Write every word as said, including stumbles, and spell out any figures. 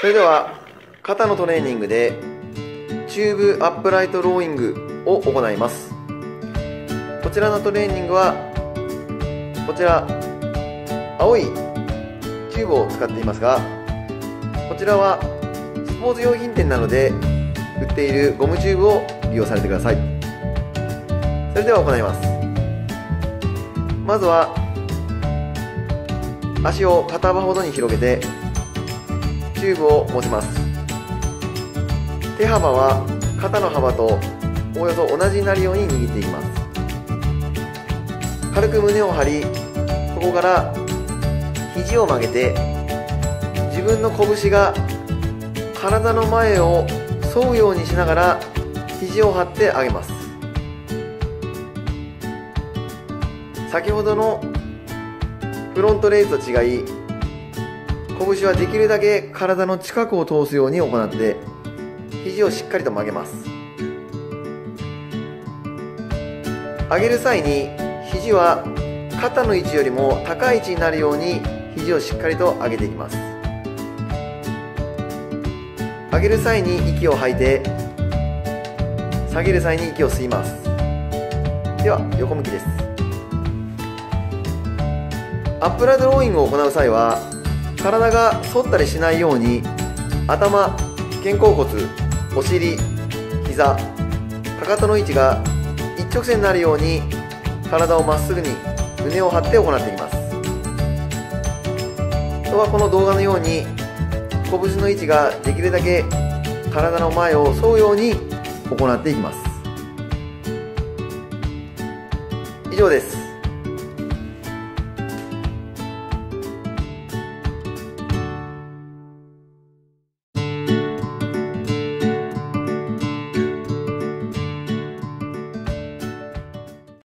それでは肩のトレーニングでチューブアップライトローイングを行います。こちらのトレーニングはこちら青いチューブを使っていますが、こちらはスポーツ用品店などで売っているゴムチューブを利用されてください。それでは行います。まずは足を肩幅ほどに広げてチューブを持ちます。手幅は肩の幅とおおよそ同じになるように握っていきます。軽く胸を張り、ここから肘を曲げて自分の拳が体の前を沿うようにしながら肘を張って上げます。先ほどのフロントレイズと違い、拳はできるだけ体の近くを通すように行って肘をしっかりと曲げます。上げる際に肘は肩の位置よりも高い位置になるように肘をしっかりと上げていきます。上げる際に息を吐いて、下げる際に息を吸います。では横向きです。アップライトローイングを行う際は体が反ったりしないように頭、肩甲骨、お尻、膝、かかとの位置が一直線になるように体をまっすぐに胸を張って行っていきます。あとはこの動画のように拳の位置ができるだけ体の前を沿うように行っていきます。以上です。